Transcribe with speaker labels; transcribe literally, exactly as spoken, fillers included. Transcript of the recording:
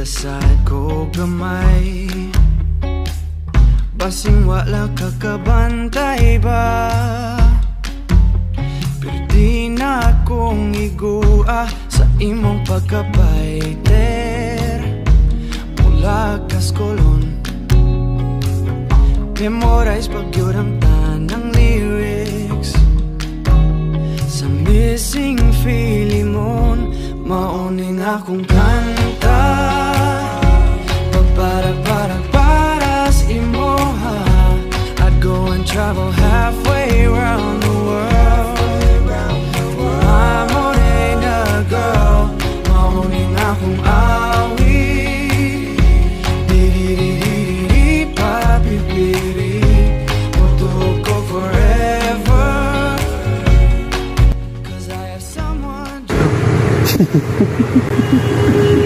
Speaker 1: sad ko gamay, basing wala kakabantay ba. Pero di na akong igua sa imong pagkapaiter. Mula kaskolon, memorize pagyod ang tanang lyrics. Sa missing Philemon, mauning akong kanta. Pagparag-parag-para sa imoha, I'd go and travel halfway around the world. I'm only a girl, mauning akong awi. Di-di-di-di-di, papi-piri, mutuo ko forever, 'cause I have someone to